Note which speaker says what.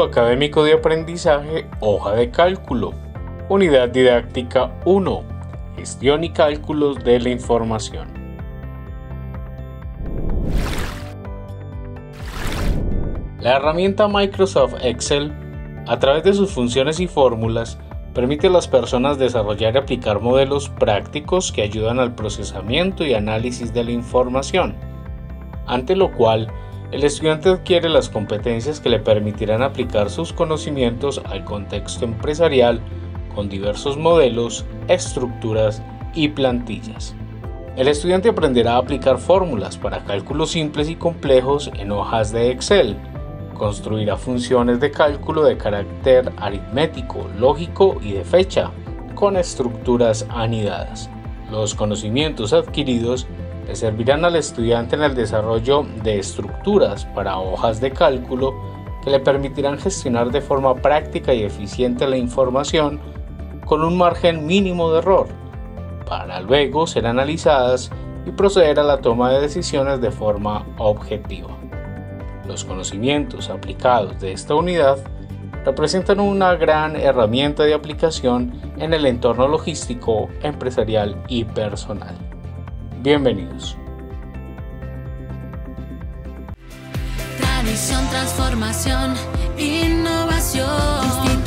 Speaker 1: académico de aprendizaje, hoja de cálculo, unidad didáctica 1, gestión y cálculos de la información. La herramienta Microsoft Excel, a través de sus funciones y fórmulas, permite a las personas desarrollar y aplicar modelos prácticos que ayudan al procesamiento y análisis de la información, ante lo cual el estudiante adquiere las competencias que le permitirán aplicar sus conocimientos al contexto empresarial con diversos modelos, estructuras y plantillas. El estudiante aprenderá a aplicar fórmulas para cálculos simples y complejos en hojas de Excel, construirá funciones de cálculo de carácter aritmético, lógico y de fecha, con estructuras anidadas. Los conocimientos adquiridos le servirán al estudiante en el desarrollo de estructuras para hojas de cálculo que le permitirán gestionar de forma práctica y eficiente la información con un margen mínimo de error, para luego ser analizadas y proceder a la toma de decisiones de forma objetiva. Los conocimientos aplicados de esta unidad representan una gran herramienta de aplicación en el entorno logístico, empresarial y personal. Bienvenidos.
Speaker 2: Tradición, transformación, innovación.